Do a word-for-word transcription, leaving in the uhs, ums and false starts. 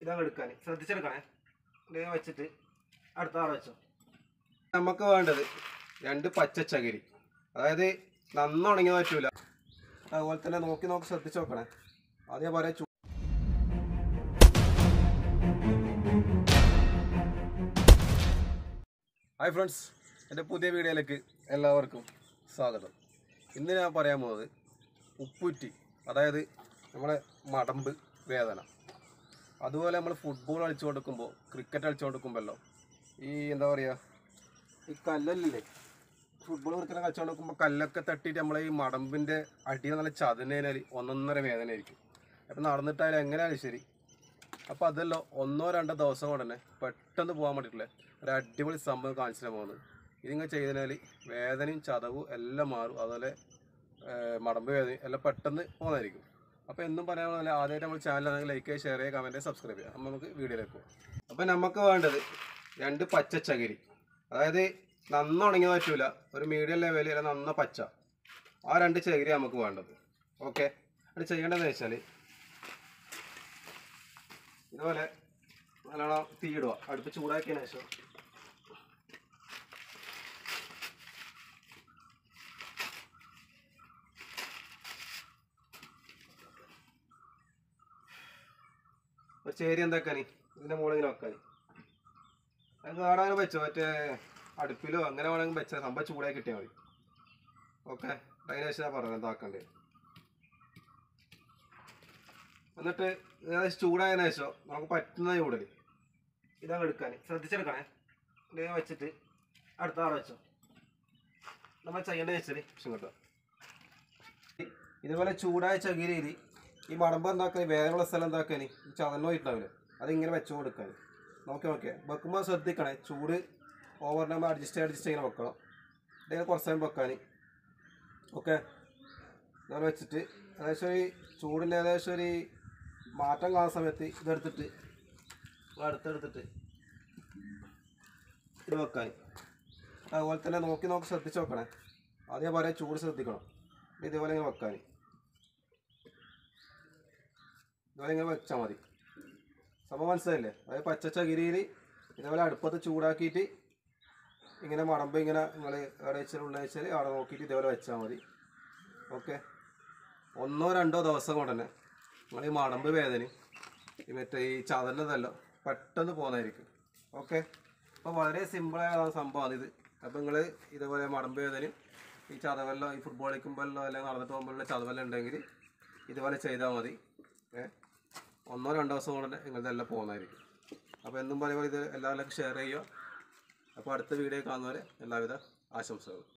ഇതങ്ങ് എടുക്കാൻ ശ്രദ്ധിച്ചെടുക്കണേ. ഇങ്ങനെ വെച്ചിട്ട് അടുത്ത ആളെ വെച്ചോ. നമുക്ക് വേണ്ടത് രണ്ട് പച്ച ചകിരി, അതായത് നന്നുണങ്ങി പറ്റൂല. അതുപോലെ തന്നെ നോക്കി നോക്കി ശ്രദ്ധിച്ച് നോക്കണേ. അതേപോലെ ചൂ ഹായ് ഫ്രണ്ട്സ്, എൻ്റെ പുതിയ വീഡിയോയിലേക്ക് എല്ലാവർക്കും സ്വാഗതം. ഇന്ന് ഞാൻ പറയാൻ പോകുന്നത് ഉപ്പുറ്റി, അതായത് നമ്മളെ മടമ്പ് വേദന. അതുപോലെ നമ്മൾ ഫുട്ബോൾ കളിച്ചു കൊടുക്കുമ്പോൾ, ക്രിക്കറ്റ് കളിച്ചു കൊടുക്കുമ്പോഴല്ലോ ഈ എന്താ പറയുക, ഈ കല്ലല്ലേ, ഫുട്ബോൾ ക്രിക്കറ്റ് കളിച്ചു കൊടുക്കുമ്പോൾ കല്ലൊക്കെ തട്ടിയിട്ട് നമ്മളെ ഈ മടമ്പിൻ്റെ അടിയിൽ നല്ല ചതനേനാൽ ഒന്നൊന്നര വേദനയായിരിക്കും. അപ്പം നടന്നിട്ടായാലും എങ്ങനെയാലും ശരി. അപ്പോൾ അതല്ലോ ഒന്നോ രണ്ടോ ദിവസം കൊണ്ട് തന്നെ പെട്ടെന്ന് പോകാൻ വേണ്ടിയിട്ടുള്ള ഒരു അടിപൊളി സംഭവം കാണിച്ചിട്ടാണ് പോകുന്നത്. ഇതിങ്ങനെ ചെയ്തതിനാൽ വേദനയും ചതവും എല്ലാം മാറും. അതുപോലെ മടമ്പ് വേദനയും എല്ലാം പെട്ടെന്ന് പോകുന്നതായിരിക്കും. അപ്പോൾ എന്നും പറയാനുള്ള ആദ്യമായിട്ട് നമ്മൾ ചാനലാണെങ്കിൽ ലൈക്ക് ചെയ്യുക, ഷെയർ ചെയ്യുക, കമൻറ്റ്, സബ്സ്ക്രൈബ് ചെയ്യുക. അപ്പോൾ നമുക്ക് വീഡിയോയിലേക്ക് പോകാം. അപ്പോൾ നമുക്ക് വേണ്ടത് രണ്ട് പച്ച ചകിരി, അതായത് നന്നുണങ്ങി പറ്റൂല, ഒരു മീഡിയം ലെവലിൽ നന്ന പച്ച, ആ രണ്ട് ചകിരി നമുക്ക് വേണ്ടത്. ഓക്കെ, അത് ചെയ്യേണ്ടതെന്ന് വെച്ചാൽ ഇതുപോലെ നല്ലോണം തീയിടുക. അടുപ്പ് ചൂടാക്കിയതിന് ശേഷം ഒരു ചേരി എന്താക്കാനി ഇതിൻ്റെ മുകളിൽ ഇങ്ങനെ വെക്കാനി. അത് കാണാനും വെച്ചോ, മറ്റേ അടുപ്പിലോ അങ്ങനെ വേണമെങ്കിൽ വെച്ചാൽ സംഭവം ചൂടായി കിട്ടിയാൽ മതി. ഓക്കെ, അതിന് ശേഷം ഞാൻ പറഞ്ഞത് എന്താക്കണ്ടേ. എന്നിട്ട് ഏകദേശം ചൂടായതിനു ശേഷം നമുക്ക് പറ്റുന്ന ചൂടൽ ഇതങ്ങ് എടുക്കാൻ ശ്രദ്ധിച്ചെടുക്കണേ. ഇങ്ങനെ വെച്ചിട്ട് അടുത്ത ആളെ വെച്ചോ. നമ്മൾ ചെയ്യേണ്ടത് വെച്ചാൽ ഇങ്ങോട്ടോ, ഇതുപോലെ ചൂടായ ചകിരിയിൽ ഈ മടമ്പ് എന്താക്കാൻ, വേദനയുള്ള സ്ഥലം എന്താക്കാൻ, ഈ ചതന്നോയിട്ടുണ്ടാവില്ല, അതിങ്ങനെ വെച്ചു കൊടുക്കാൻ. നോക്കി നോക്കിയാൽ വെക്കുമ്പോൾ ശ്രദ്ധിക്കണേ, ചൂട് ഓവർ നമ്മൾ അഡ്ജസ്റ്റ് അഡ്ജസ്റ്റ് ഇങ്ങനെ വെക്കണം. ഇങ്ങനെ കുറച്ച് സമയം വെക്കാൻ. ഓക്കെ, ഇതുപോലെ വെച്ചിട്ട് ഏകദേശം ഒരു ചൂടിൻ്റെ ഏകദേശം ഒരു മാറ്റം കാണുന്ന സമയത്ത് ഇതെടുത്തിട്ട് അടുത്തെടുത്തിട്ട് ഇത് വെക്കാൻ. അതുപോലെ തന്നെ നോക്കി നോക്കി ശ്രദ്ധിച്ച് വെക്കണേ. അതേപോലെ ചൂട് ശ്രദ്ധിക്കണം. ഇതേപോലെ ഇങ്ങനെ വെക്കാൻ, ഇതുപോലെ ഇങ്ങനെ വെച്ചാൽ മതി. സംഭവം മനസ്സിലായില്ലേ? അതായത് പച്ച ചകിരിയിൽ ഇതേപോലെ അടുപ്പത്ത് ചൂടാക്കിയിട്ട് ഇങ്ങനെ മടമ്പ് ഇങ്ങനെ നിങ്ങൾ എവിടെ വെച്ചാൽ ഉണ്ടെന്ന് അവിടെ നോക്കിയിട്ട് ഇതേപോലെ വെച്ചാൽ മതി. ഓക്കെ, ഒന്നോ രണ്ടോ ദിവസം കൊണ്ട് തന്നെ നിങ്ങൾ ഈ മടമ്പ് വേദനയും ഈ മറ്റേ ഈ ചതന്നതെല്ലാം പെട്ടെന്ന് പോകുന്നതായിരിക്കും. ഓക്കെ, അപ്പോൾ വളരെ സിമ്പിളായ സംഭവമാണ് ഇത്. അപ്പോൾ നിങ്ങൾ ഇതേപോലെ മടമ്പ് വേദനയും ഈ ചതവെല്ലാം, ഈ ഫുട്ബോൾ കളിക്കുമ്പോഴല്ലോ അല്ലെങ്കിൽ നടന്നിട്ട് പോകുമ്പോഴുള്ള ചതവെല്ലാം ഉണ്ടെങ്കിൽ ഇതുപോലെ ചെയ്താൽ മതി. ഏ ഒന്നോ രണ്ടോ ദിവസം കൊണ്ട് തന്നെ നിങ്ങളിതെല്ലാം പോകുന്നതായിരിക്കും. അപ്പോൾ എന്നും പറയുമ്പോൾ ഇത് എല്ലാവർക്കും ഷെയർ ചെയ്യുക. അപ്പോൾ അടുത്ത വീഡിയോ കാണുന്നവരെ എല്ലാവിധ ആശംസകളും.